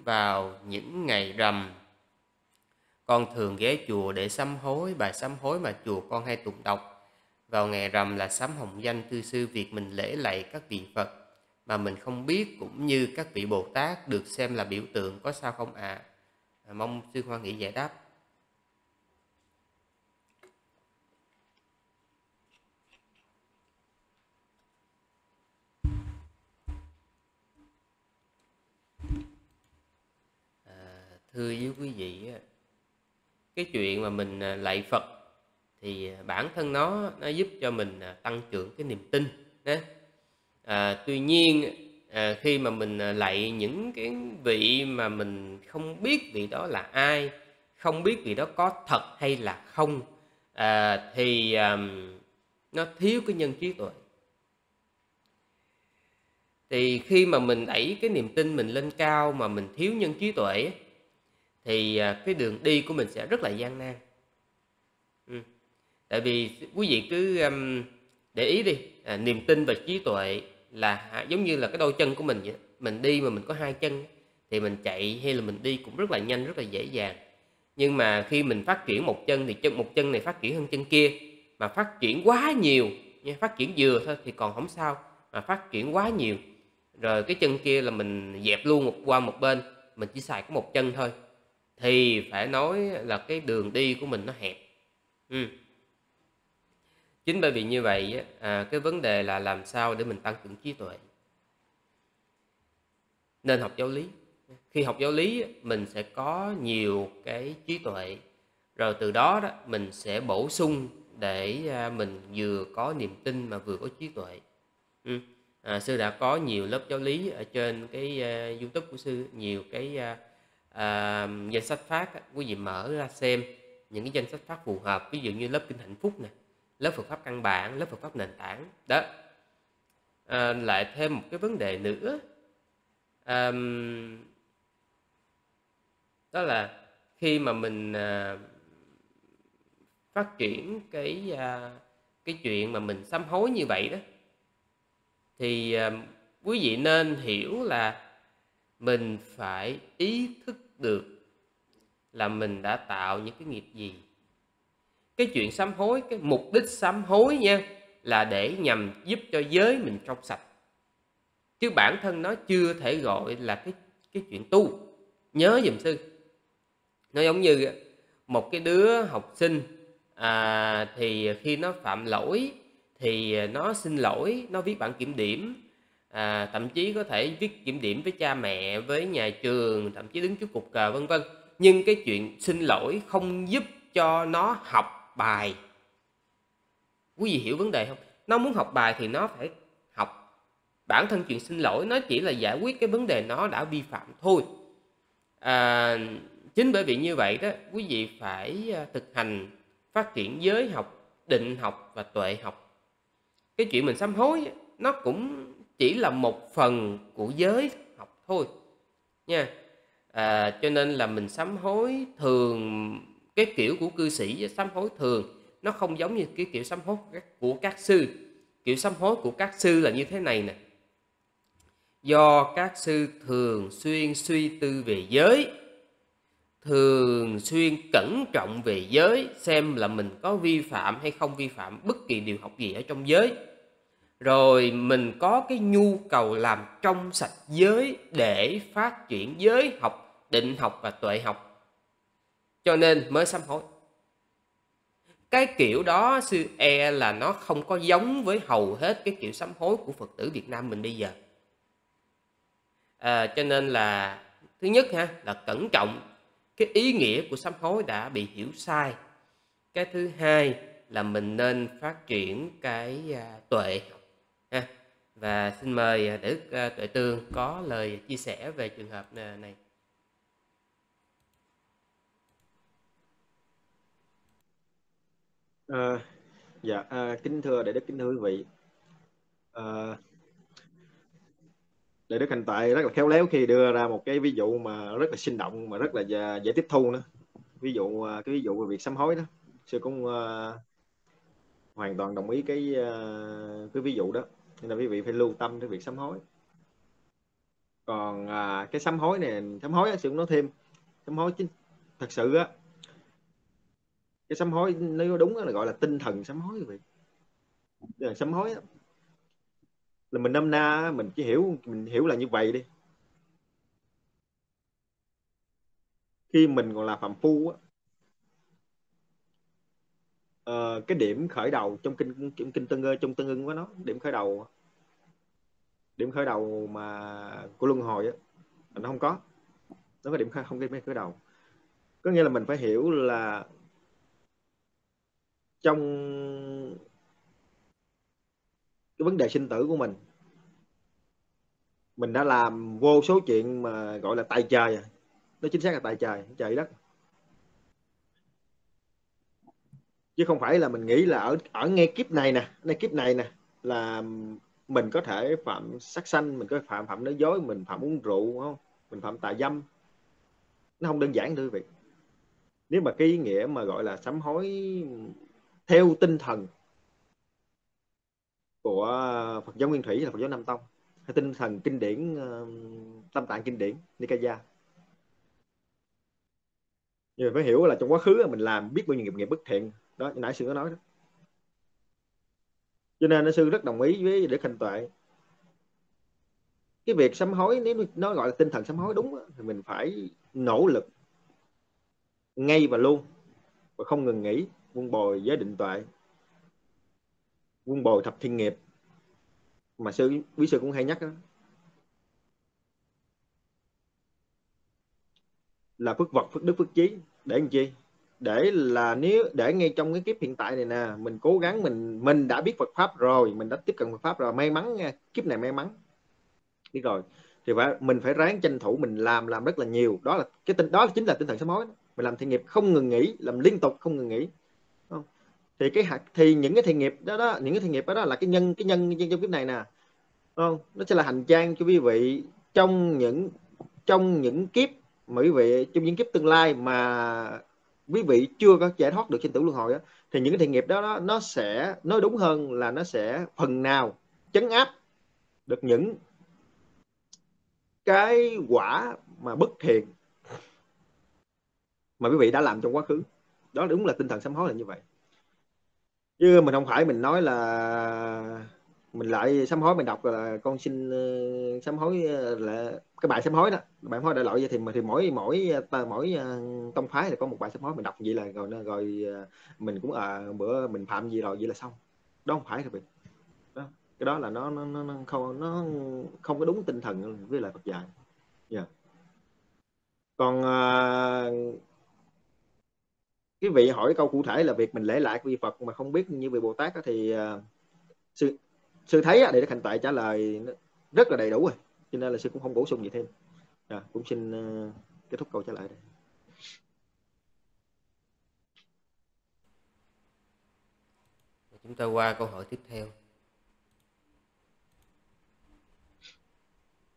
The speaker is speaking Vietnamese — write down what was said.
vào những ngày rằm, con thường ghé chùa để sám hối. Bài sám hối mà chùa con hay tụng đọc vào ngày rằm là sám hồng danh tư sư, việc mình lễ lạy các vị Phật mà mình không biết cũng như các vị Bồ Tát được xem là biểu tượng, có sao không ạ? Mong sư Hoa Nghĩ giải đáp. Thưa với quý vị, cái chuyện mà mình lạy Phật thì bản thân nó giúp cho mình tăng trưởng cái niềm tin đấy. Tuy nhiên khi mà mình lạy những cái vị mà mình không biết vị đó là ai, không biết vị đó có thật hay là không, thì nó thiếu cái nhân trí tuệ. Thì khi mà mình đẩy cái niềm tin mình lên cao mà mình thiếu nhân trí tuệ thì cái đường đi của mình sẽ rất là gian nan. Tại vì quý vị cứ để ý đi, niềm tin và trí tuệ là giống như là cái đôi chân của mình vậy. Mình đi mà mình có hai chân thì mình chạy hay là mình đi cũng rất là nhanh, rất là dễ dàng. Nhưng mà khi mình phát triển một chân thì một chân này phát triển hơn chân kia, mà phát triển quá nhiều, phát triển vừa thôi thì còn không sao, mà phát triển quá nhiều rồi cái chân kia là mình dẹp luôn qua một bên, mình chỉ xài có một chân thôi, thì phải nói là cái đường đi của mình nó hẹp. Chính bởi vì như vậy cái vấn đề là làm sao để mình tăng trưởng trí tuệ. Nên học giáo lý. Khi học giáo lý mình sẽ có nhiều cái trí tuệ, rồi từ đó mình sẽ bổ sung để mình vừa có niềm tin mà vừa có trí tuệ. Sư đã có nhiều lớp giáo lý ở trên cái YouTube của sư, nhiều cái danh sách phát, quý vị mở ra xem những cái danh sách phát phù hợp, ví dụ như lớp Kinh Hạnh Phúc nè, lớp Phật pháp căn bản, lớp Phật pháp nền tảng đó. Lại thêm một cái vấn đề nữa, đó là khi mà mình phát triển cái chuyện mà mình sám hối như vậy đó, thì quý vị nên hiểu là mình phải ý thức được là mình đã tạo những cái nghiệp gì. Cái chuyện sám hối, cái mục đích sám hối nha, là để nhằm giúp cho giới mình trong sạch, chứ bản thân nó chưa thể gọi là cái chuyện tu. Nhớ giùm sư, nó giống như một cái đứa học sinh thì khi nó phạm lỗi thì nó xin lỗi, nó viết bản kiểm điểm, thậm chí có thể viết kiểm điểm với cha mẹ, với nhà trường, thậm chí đứng trước cục cờ vân vân. Nhưng cái chuyện xin lỗi không giúp cho nó học bài. Quý vị hiểu vấn đề không? Nó muốn học bài thì nó phải học. Bản thân chuyện xin lỗi nó chỉ là giải quyết cái vấn đề nó đã vi phạm thôi. Chính bởi vì như vậy đó, quý vị phải thực hành phát triển giới học, định học và tuệ học. Cái chuyện mình sám hối nó cũng chỉ là một phần của giới học thôi nha. Cho nên là mình sám hối thường, cái kiểu của cư sĩ sám hối thường nó không giống như cái kiểu sám hối của các sư. Kiểu sám hối của các sư là như thế này nè: do các sư thường xuyên suy tư về giới, thường xuyên cẩn trọng về giới, xem là mình có vi phạm hay không vi phạm bất kỳ điều học gì ở trong giới, rồi mình có cái nhu cầu làm trong sạch giới để phát triển giới học, định học và tuệ học, cho nên mới sám hối. Cái kiểu đó sư là nó không có giống với hầu hết cái kiểu sám hối của Phật tử Việt Nam mình bây giờ. Cho nên là thứ nhất là cẩn trọng, cái ý nghĩa của sám hối đã bị hiểu sai. Cái thứ hai là mình nên phát triển cái tuệ học ha. Và xin mời Đại Đức Tuệ Tương có lời chia sẻ về trường hợp này. Kính thưa Đại Đức, kính thưa quý vị. Đại Đức Hành Tại rất là khéo léo khi đưa ra một cái ví dụ mà rất là sinh động, mà rất là dễ tiếp thu nữa. Cái ví dụ về việc sám hối đó, sư cũng hoàn toàn đồng ý cái ví dụ đó, nên là quý vị phải lưu tâm tới việc sám hối. Còn cái sám hối này, sám hối á, sư cũng nói thêm, sám hối chính thật sự á, cái sám hối nếu đúng là gọi là tinh thần sám hối, quý vị. Tinh thần sám hối á, là mình nôm na mình chỉ hiểu, mình hiểu là như vậy đi. Khi mình còn là phàm phu á, cái điểm khởi đầu trong kinh Tương Ưng, trong Tương Ưng có nó điểm khởi đầu mà của luân hồi á, nó không có, nó có điểm không có điểm khởi đầu. Có nghĩa là mình phải hiểu là trong cái vấn đề sinh tử của mình đã làm vô số chuyện mà gọi là tại trời, nó chính xác là tại trời, trời đất, chứ không phải là mình nghĩ là ở ngay kiếp này nè, ngay kiếp này nè là mình có thể phạm sát sanh, mình có phạm nói dối, mình phạm uống rượu, không, mình phạm tà dâm. Nó không đơn giản, thưa quý vị. Nếu mà cái ý nghĩa mà gọi là sám hối theo tinh thần của Phật giáo Nguyên Thủy là Phật giáo Nam Tông, hay tinh thần kinh điển Tam Tạng kinh điển Nikaya, nhưng mà phải hiểu là trong quá khứ mình làm biết bao nhiêu nghiệp bất thiện đó, nãy sư có nói đó. Cho nên sư rất đồng ý với Đức Khanh Tuệ, cái việc sám hối nếu nó gọi là tinh thần sám hối đúng thì mình phải nỗ lực ngay và luôn, và không ngừng nghỉ, quân bồi giới định tuệ, quân bồi thập thiên nghiệp, mà quý sư cũng hay nhắc đó, là phước vật phước đức phước trí. Để làm chi? Để ngay trong cái kiếp hiện tại này nè, mình cố gắng, mình đã biết Phật pháp rồi, mình đã tiếp cận Phật pháp rồi, may mắn nha, kiếp này may mắn biết rồi, thì mình phải ráng tranh thủ, mình làm rất là nhiều. Đó là đó chính là tinh thần sám hối. Mình làm thiện nghiệp không ngừng nghỉ, làm liên tục không ngừng nghỉ, không? Thì những cái thiện nghiệp đó, những cái thiện nghiệp đó là cái nhân trong kiếp này nè, không? Nó sẽ là hành trang cho quý vị trong những kiếp mà quý vị, trong những kiếp tương lai mà quý vị chưa có giải thoát được sinh tử luân hồi á, thì những cái thiện nghiệp đó nó sẽ, nói đúng hơn là nó sẽ phần nào trấn áp được những cái quả mà bất thiện mà quý vị đã làm trong quá khứ. Đó đúng là tinh thần sám hối là như vậy, chứ mình không phải mình nói là mình lại sám hối, mình đọc là con xin sám hối, là cái bài sám hối đó, bài sám hối đại loại vậy, thì mỗi tông phái là có một bài sám hối, mình đọc vậy là rồi mình cũng bữa mình phạm gì rồi vậy là xong. Đó không phải, rồi đó, cái đó là nó không có đúng tinh thần với lại Phật dạy. Yeah. Còn cái vị hỏi câu cụ thể là việc mình lễ lại vị Phật mà không biết như vị Bồ Tát đó, thì sư sư thấy để Đức Hạnh Tuệ trả lời rất là đầy đủ rồi, cho nên là sư cũng không bổ sung gì thêm. Cũng xin kết thúc câu trả lời đây. Chúng ta qua câu hỏi tiếp theo.